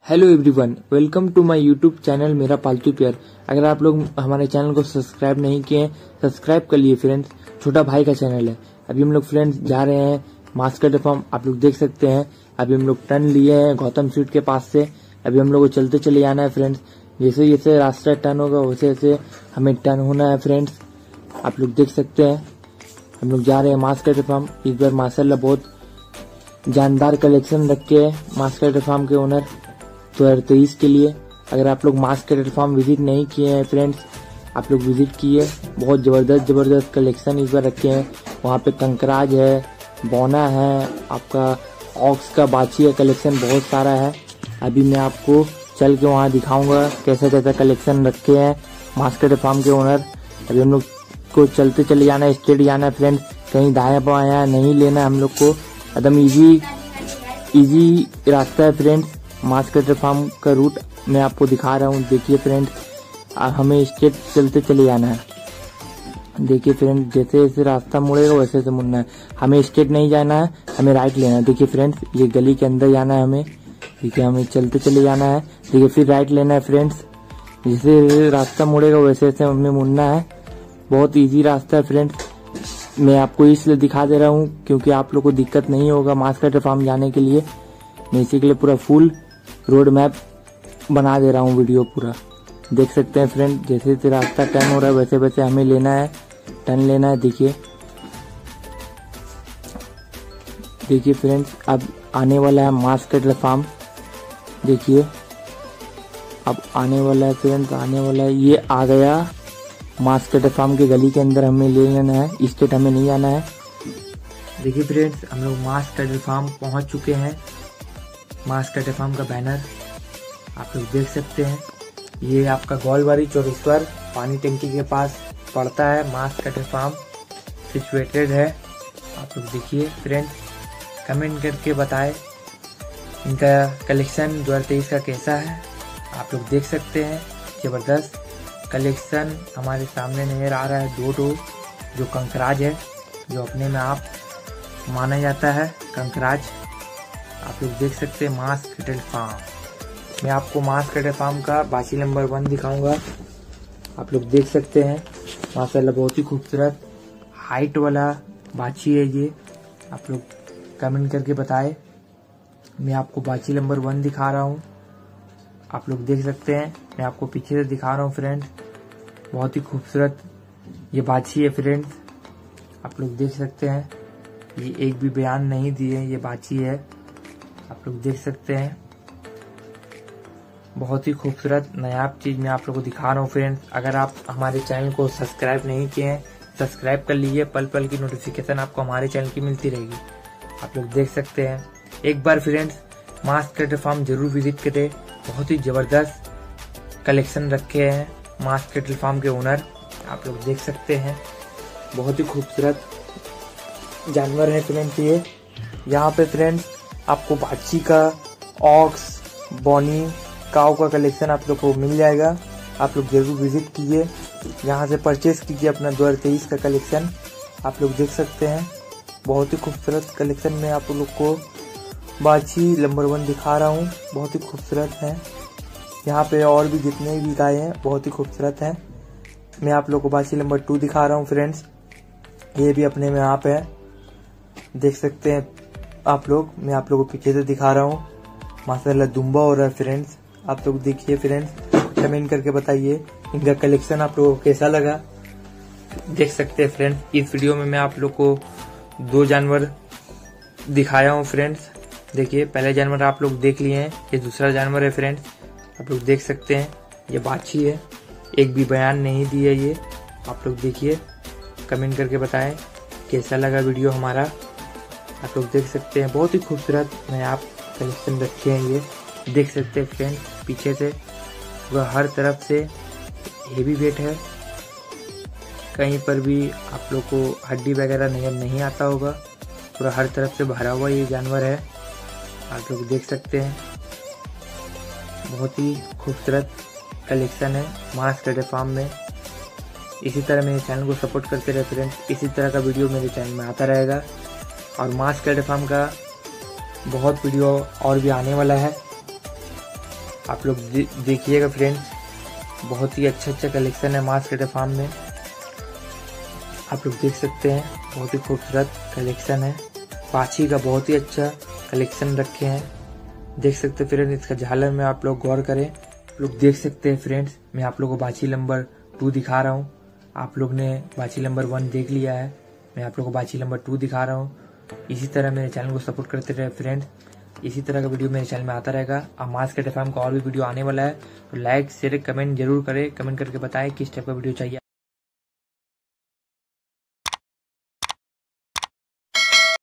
Hello everyone, welcome to my YouTube channel मेरा पालतू प्यार। अगर आप लोग हमारे चैनल को सब्सक्राइब नहीं किए हैं, सब्सक्राइब कर लिए फ्रेंड्स। छोटा भाई का चैनल है। अभी हम लोग फ्रेंड्स जा रहे हैं मास्कट फार्म। आप लोग देख सकते हैं अभी हम लोग टर्न लिए हैं गौतम स्वीट के पास से। अभी हम लोग को चलते चले जाना है फ्रेंड्स। जैसे जैसे रास्ता टर्न होगा वैसे वैसे हमें टर्न होना है फ्रेंड्स। आप लोग देख सकते हैं हम लोग जा रहे हैं मास्कट फार्म। इस बार माशाल्लाह बहुत जानदार कलेक्शन रखे हैं मास्कट फार्म के ओनर 2023 के लिए। अगर आप लोग मास्कट फार्म विजिट नहीं किए हैं फ्रेंड्स, आप लोग विजिट किए। बहुत जबरदस्त कलेक्शन इस बार रखे हैं। वहाँ पे कंकराज है, बोना है, आपका ऑक्स का बाछी है, कलेक्शन बहुत सारा है। अभी मैं आपको चल के वहाँ दिखाऊंगा कैसा कैसा कलेक्शन रखे हैं मास्कट फार्म के ओनर। अभी हम लोग को चलते चले जाना है, स्ट्रेट जाना है फ्रेंड्स। कहीं दाया बाया नहीं लेना है हम लोग को। एकदम इजी रास्ता है फ्रेंड्स। मास्कट फार्म का रूट मैं आपको दिखा रहा हूँ। देखिए फ्रेंड, हमें स्ट्रेट चलते चले जाना है। देखिए फ्रेंड, जैसे जैसे रास्ता मुड़ेगा वैसे वैसे मुड़ना है। हमें स्ट्रेट नहीं जाना है, हमें राइट लेना है। देखिए फ्रेंड्स, ये गली के अंदर जाना है हमें। ठीक है, हमें चलते चले जाना है। देखिए फिर राइट लेना है फ्रेंड्स। जैसे रास्ता मुड़ेगा वैसे वैसे हमें मुड़ना है। बहुत ईजी रास्ता है फ्रेंड्स। मैं आपको इसलिए दिखा दे रहा हूँ क्योंकि आप लोग को दिक्कत नहीं होगा मास्कट फार्म जाने के लिए। मैं इसी के लिए पूरा फुल रोड मैप बना दे रहा हूँ वीडियो पूरा। देख सकते हैं फ्रेंड, जैसे जैसे रास्ता टर्न हो रहा है वैसे वैसे हमें लेना है, टर्न लेना है। देखिए फ्रेंड्स, अब आने वाला है मास्कट फार्म। देखिए अब आने वाला है फ्रेंड्स, आने वाला है। ये आ गया मास्कट फार्म के गली के अंदर। हमें ले लेना है, स्ट्रेट हमें नहीं जाना है। देखिए फ्रेंड्स, हम लोग मास्कट फार्म पहुंच चुके हैं। मास्कट फार्म का बैनर आप लोग देख सकते हैं। ये आपका गोलबारी चौरेश्वर पानी टंकी के पास पड़ता है। मास्कट फार्म सिचुएटेड है। आप लोग देखिए फ्रेंड्स, कमेंट करके बताएं इनका कलेक्शन 2023 का कैसा है। आप लोग देख सकते हैं जबरदस्त कलेक्शन हमारे सामने नजर आ रहा है। दो जो कंकराज है, जो अपने में आप माना जाता है कंकराज। आप लोग देख सकते हैं मास्कट फार्म। मैं आपको मास्कट फार्म का बाछी नंबर 1 दिखाऊंगा। आप लोग देख सकते हैं माशाल्लाह बहुत ही खूबसूरत हाइट वाला बाछी है ये। आप लोग कमेंट करके बताएं। मैं आपको बाछी नंबर 1 दिखा रहा हूँ। आप लोग देख सकते हैं, मैं आपको पीछे से दिखा रहा हूँ फ्रेंड्स। बहुत ही खूबसूरत ये बाछी है फ्रेंड्स। आप लोग देख सकते हैं, ये एक भी बयान नहीं दिए, ये बाछी है। आप लोग देख सकते हैं बहुत ही खूबसूरत नायाब चीज मैं आप लोगों को दिखा रहा हूँ फ्रेंड्स। अगर आप हमारे चैनल को सब्सक्राइब नहीं किए हैं, सब्सक्राइब कर लीजिए। पल पल की नोटिफिकेशन आपको हमारे चैनल की मिलती रहेगी। आप लोग देख सकते हैं। एक बार फ्रेंड्स मास्कट फार्म जरूर विजिट करें। बहुत ही जबरदस्त कलेक्शन रखे हैं मास्कट फार्म के ओनर। आप लोग देख सकते हैं बहुत ही खूबसूरत जानवर है फ्रेंड्स ये। यहाँ पे फ्रेंड्स आपको बाछी का, ऑक्स, बोनी, काऊ का कलेक्शन आप लोग को मिल जाएगा। आप लोग जरूर विजिट कीजिए, यहाँ से परचेज कीजिए अपना 2023 का कलेक्शन। आप लोग देख सकते हैं बहुत ही खूबसूरत कलेक्शन में आप लोग को बाछी नंबर 1 दिखा रहा हूँ। बहुत ही खूबसूरत है। यहाँ पे और भी जितने भी गाय हैं बहुत ही खूबसूरत हैं। मैं आप लोग को बाछी नंबर 2 दिखा रहा हूँ फ्रेंड्स। ये भी अपने में आप है, देख सकते हैं आप लोग। मैं आप लोगों को पीछे से दिखा रहा हूँ। माशाल्लाह दुम्बा हो रहा है फ्रेंड्स। आप लोग देखिए फ्रेंड्स, कमेंट करके बताइए इनका कलेक्शन आप लोगों को कैसा लगा। देख सकते हैं फ्रेंड्स, इस वीडियो में मैं आप लोग को 2 जानवर दिखाया हूँ फ्रेंड्स। देखिए पहले जानवर आप लोग देख लिए हैं, ये दूसरा जानवर है फ्रेंड्स। आप लोग देख सकते हैं ये बाछी है, एक भी बयान नहीं दी है ये। आप लोग देखिए, कमेंट करके बताएं कैसा लगा वीडियो हमारा। आप लोग देख सकते हैं बहुत ही खूबसूरत नया आप कलेक्शन रखे हैं ये। देख सकते हैं फ्रेंड्स, पीछे से वह हर तरफ से हेवी वेट है। कहीं पर भी आप लोग को हड्डी वगैरह नहीं आता होगा। पूरा हर तरफ से भरा हुआ ये जानवर है। आप लोग देख सकते हैं बहुत ही खूबसूरत कलेक्शन है मास्कट फार्म में। इसी तरह मेरे चैनल को सपोर्ट करते रहे फ्रेंड्स। इसी तरह का वीडियो मेरे चैनल में आता रहेगा। और मास्कट फार्म का बहुत वीडियो और भी आने वाला है। आप लोग देखिएगा फ्रेंड्स, बहुत ही अच्छा कलेक्शन है मास कैटल फार्म में। आप लोग देख सकते हैं, बहुत ही खूबसूरत कलेक्शन है। पाछी का बहुत ही अच्छा कलेक्शन रखे हैं, देख सकते हैं फ्रेंड्स। इसका झालर में आप लोग गौर करें, आप लोग देख सकते हैं फ्रेंड्स। मैं आप लोगों को बाछी नंबर 2 दिखा रहा हूँ। आप लोग ने बाछी नंबर 1 देख लिया है, मैं आप लोगों को बाछी नंबर 2 दिखा रहा हूँ। इसी तरह मेरे चैनल को सपोर्ट करते रहे फ्रेंड्स। इसी तरह का वीडियो मेरे चैनल में आता रहेगा। अब मास कैटल फार्म का और भी वीडियो आने वाला है, तो लाइक शेयर कमेंट जरूर करें। कमेंट करके बताएं किस टाइप का वीडियो चाहिए।